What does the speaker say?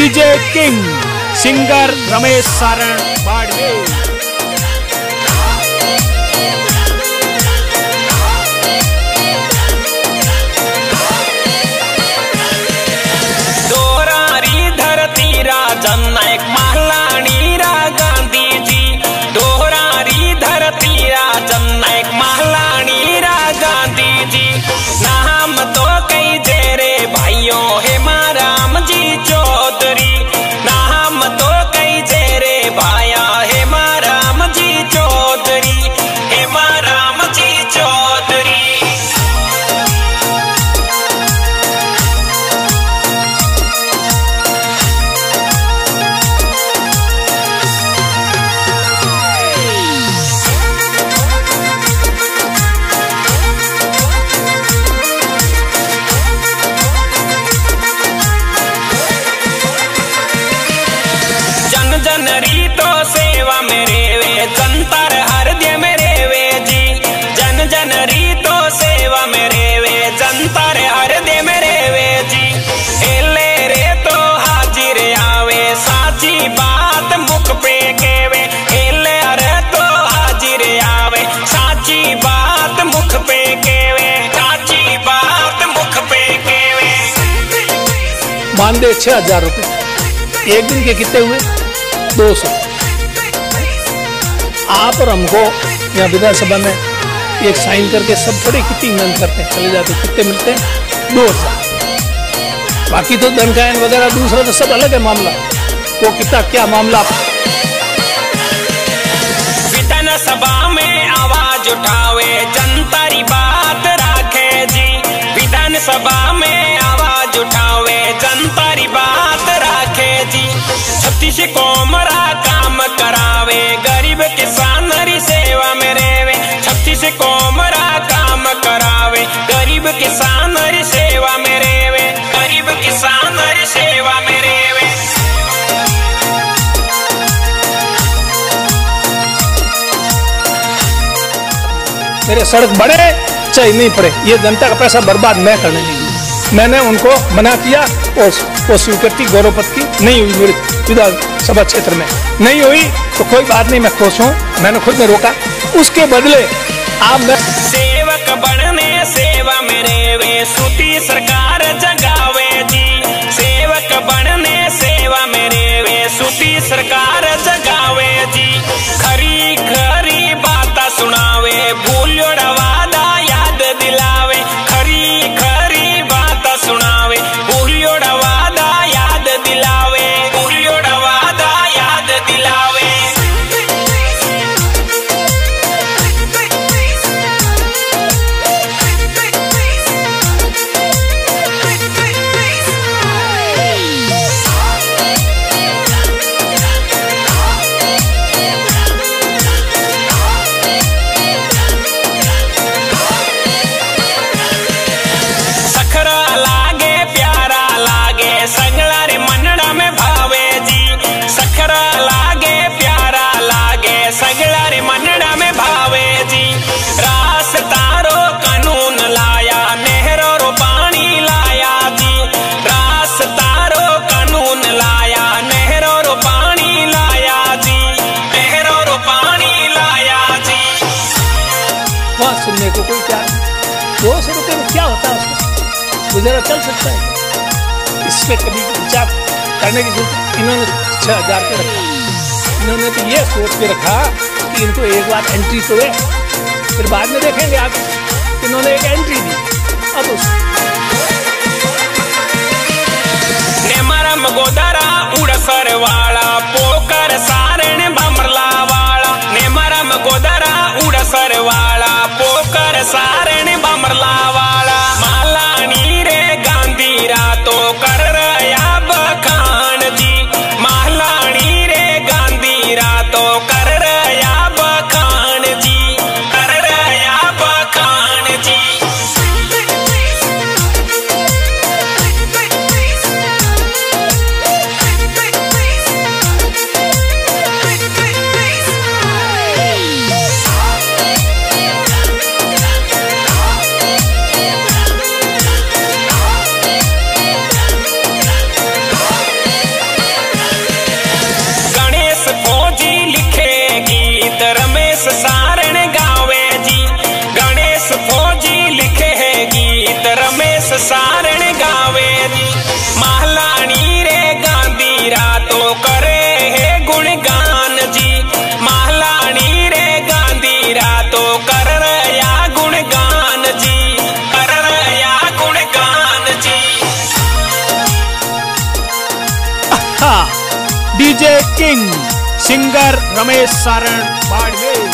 DJ king singer Ramesh Saran Barmer. जननायक महालाणी रा गांधी जी दोहरारी धरती रा जननायक महालाणी रा गांधी जी नाम तो कई जेरे भाइयों हेमा राम जी चौधरी नाम तो कई जेरे भाया हेमा राम जी चौधरी हेमा राम जी चौधरी। जनरी तो सेवा मेरे वे जनतर हृदय मेरे वे जी जन जनरी तो सेवा मेरे वे जनतर हृदय मेरे वे जी एले रे तो हाजिर आवे साची बात मुख पे केवे एले रे तो हाजिर आवे साची बात मुख पे केवे साची बात मुख पे केवे। मानदेय 6000 रुपये। एक दिन के कितने हुए? 200। आप और हमको यहाँ विधानसभा में एक साइन करके सब थोड़े कितनी मेहनत करते हैं चले जाते कितने मिलते हैं? 2000। बाकी तो धनकायन वगैरह दूसरा तो सब अलग है मामला। वो कितना क्या मामला। विधानसभा में आवाज उठावे जनतारी बात राखे जी विधानसभा में आवाज उठावे जनतारी बात राखे जी छत्तीस कोमरा काम करावे गरीब किसान री सेवा में रेवे छत्तीस कोमरा काम करावे गरीब किसान री सेवा में रेवे गरीब किसान री सेवा में रेवे। मेरे सड़क बढ़े चाहे नहीं पड़े ये जनता का पैसा बर्बाद मैं करने नहीं। मैंने उनको मना किया और वो स्वीकृति गौरवपत की नहीं हुई मेरे विधानसभा क्षेत्र में नहीं हुई तो कोई बात नहीं मैं खुश हूँ मैंने खुद ने रोका उसके बदले आप सेवक बढ़ने सेवा मेरे वे सूती सरकार जगावे जी सेवक बढ़ने सेवा मेरे वे सूती सरकार जगावे जी खरी खरी बात सुनावे भूल्योड़ा वादा याद दिलावे खरी खरी बात सुनावे भूल्योड़ा वादा याद दिलावे भूल्योड़ा वादा याद दिलावे। सगला रे मनड़ा में भावे जी सखरा लागे प्यारा लागे सगला रे मनड़ा में भावे जी रास तारो कानून लाया नहरों रो पानी लाया जी रास तारो कानून लाया नहरों रो पानी लाया जी नहरों रो पानी लाया जी। बात सुनने को कोई क्या 200 रुपये में क्या होता है उसको गुजारा चल सकता है इस पे कभी विचार करने की जरूरत। इन्होंने 6000 पे रखा इन्होंने तो ये सोच के रखा कि इनको एक बार एंट्री तो है फिर बाद में देखेंगे आप इन्होंने एक एंट्री दी अब नेमरम गोदरा उड़सर वाला पोकर सारण भमरला वाला नेमरम गोदरा उड़सर वाला पोकर सारण भमरला वाला महालाणी रे गांधी रातो कर रया बखान जी महालाणी रे गांधी रातो कर रया बखान जी कर रया बखान जी। सिंगर रमेश सारण बाड़मेर।